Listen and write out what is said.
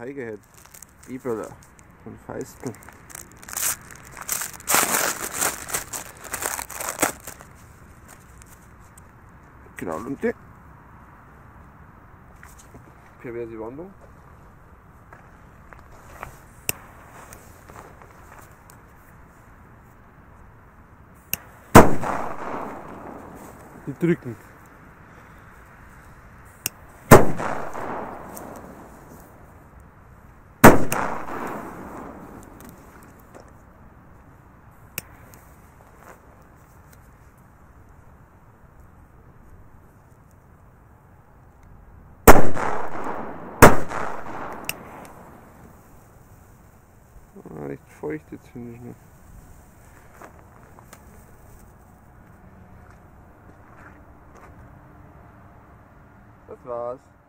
Tigerhead E-Brother von Feistel. Genau, Lunte. Perverse Wandlung. Die drücken. Recht feucht jetzt, finde ich noch. Das war's.